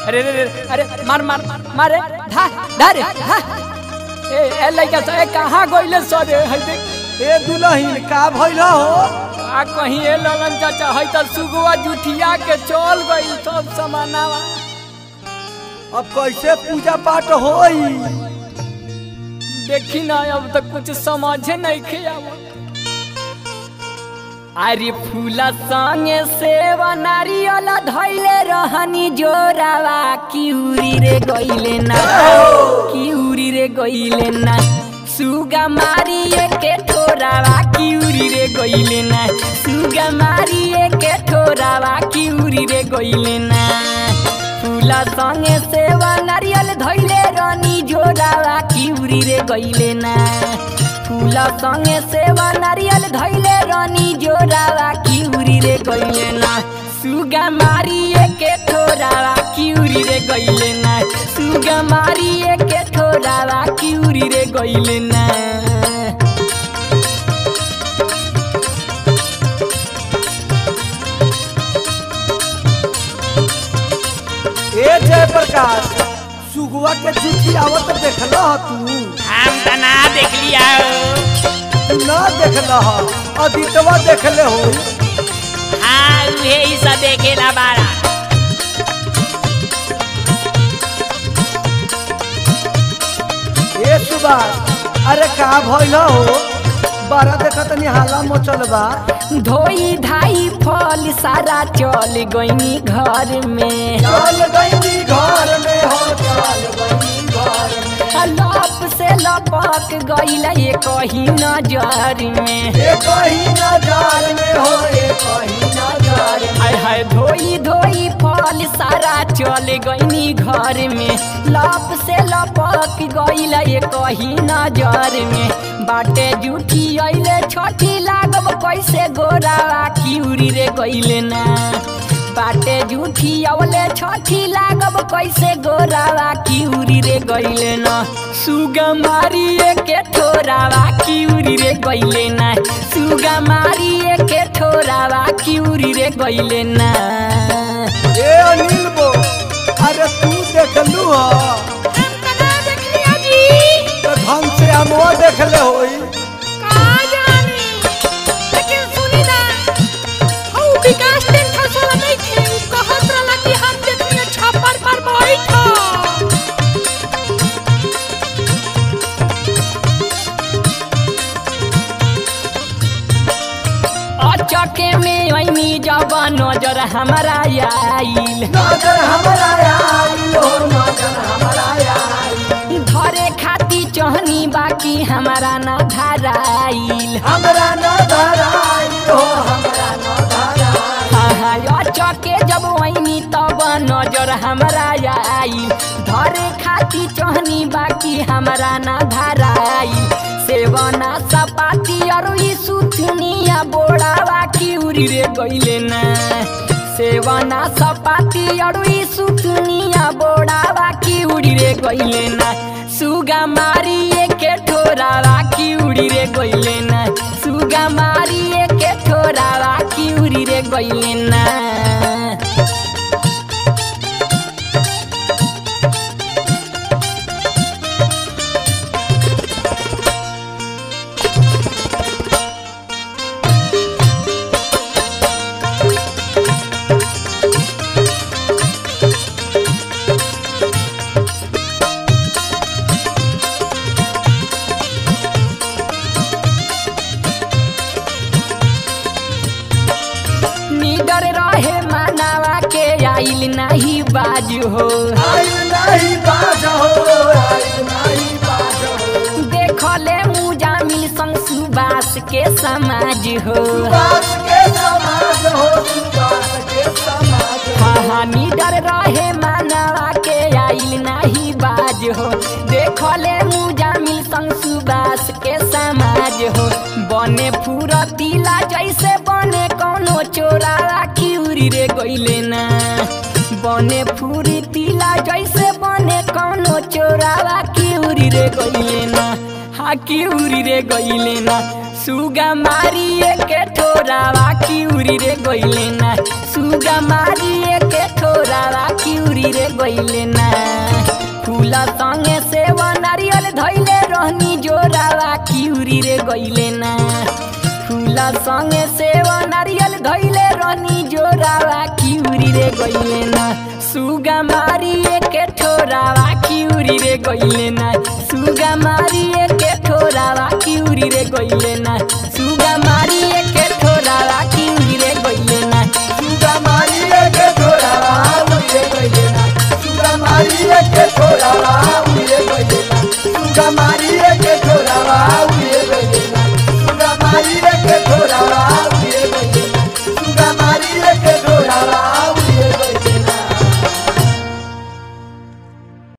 अरे अरे मार मार मारे धा धा रे धा ए लइका से कहां गइले सरे है देख ए दुल्हन का भइल हो आ कहीं ए ललन चाचा है त सुगवा जुठिया के चल गइल सब समानावा। अब कैसे पूजा पाठ होई देखी ना अब तक कुछ समझे नहीं खियावत। अरे फूला संगे सेवा नारियल धैले रहनी जोरावा किउरी रे गइले ना किउरी रे गइले ना सुगा मारी के ठोरावा किउरी रे गइले ना सुगा मारी के ठोरावा किउरी रे गइले ना फूला संगे सेवा नारियल धैले रहनी जोरावा किउरी रे गइले ना फूला संगे सेवा नारियल धैले रानी जोरावा किउरी रे गइले ना सुगा मारी के ठोरावा किउरी रे गइले ना सुगा मारी के ठोरावा किउरी रे गइले ना। ए जय प्रकाश सुगवा के चिट्ठी आवत देखल तू हम त ना देख लिया ना देखल अदितवा देखले हो। हाँ उहे ही सब देखेला बारा। ए सुबास अरे का भइल हो बारा देखत नि हाला मचल बा धोई धाई फल सारा चल गईनी घर में चल गईनी घर में हो चल गईनी घर में लप से लपक गइल ये कहीं नजर में ए कहीं नजर में हो ए कहीं नजर में हाय हाय धोई धोई फल सारा चल गईनी घर में लप से लपक गइल ये कहीं नजर में बाटे जूठी अइले छठी लागब कैसे गोरावा किउरी रे गइले ना बाटे जूठी अवले छठी लागब कैसे गोरावा किउरी रे गइले ना सुगा मारी के ठोरावा किउरी रे गइले ना सुगा मारी के ठोरावा किउरी रे गइले ना। ए अनिल बो अरे तू देखलू हो हम कना देखलिया जी तो ढंग से हमवा देखले होई का जानी लेकिन सुनी ना हौ विकास दिन खसला नहीं थे कहत रहला कि हम देखलिए छप्पर पर बैठो चके में ऐनी जब नजर हमारा आइल नजर हमरा आइल हो नजर हमरा आइल धरे खाती चहनी बाकी हमारा ना धराइल हमरा न धराइल हो हमरा न धराइल चके जब ऐनी तब नजर हमारा आइल धरे खाती चहनी बाकी हमारा ना धराइल सेवना सपाती और सुथनिया बोड़ावा किउरी रे गइले ना सेवना सपाती और सुथनिया बोड़ावा किउरी रे गइले ना सुगा मारी के ठोरावा किउरी रे गइले ना सुगा मारी के ठोरावा किउरी रे गइले ना। निडर रहे मानावा के आइल नहीं बाज हो आइल नहीं बाज हो आइल नहीं बाज हो देखले मुजामिल संग सुबास के समाज हो सुबास के समाज हो सुबास के समाज हाँ निडर रहे मानावा के आइल नहीं बाज हो देखले मुजामिल संग सुबास के समाज हो बने फुरतीला जैसे बने कौनो चोरावा किउरी रे गइले ना बने फुरतीला जैसे बने कौनो चोरावा किउरी रे गइले ना हाँ किउरी रे गइले ना सुगा मारी के ठोरावा किउरी रे गइले ना सुगा मारी के ठोरावा किउरी किउरी रे गइले ना फूला संगे सेवा नारियल धैले रहनी जोरावा किउरी रे गइले ना फूला संगे सेवा नारियल धैले रहनी जोरावा किउरी रे गइले ना सुगा मारी के ठोरावा किउरी रे गइले ना सुगा मारी के ठोरावा किउरी रे गइले ना सुगा मारी के ठोरावा किउरी रे गइले ना सुगा मारी के ठोरावा उड़े गइले ना सुगा मारी के ठोरावा उड़े गइले ना सुगा मारी के ठोरावा उड़े गइले ना सुगा मारी के ठोरावा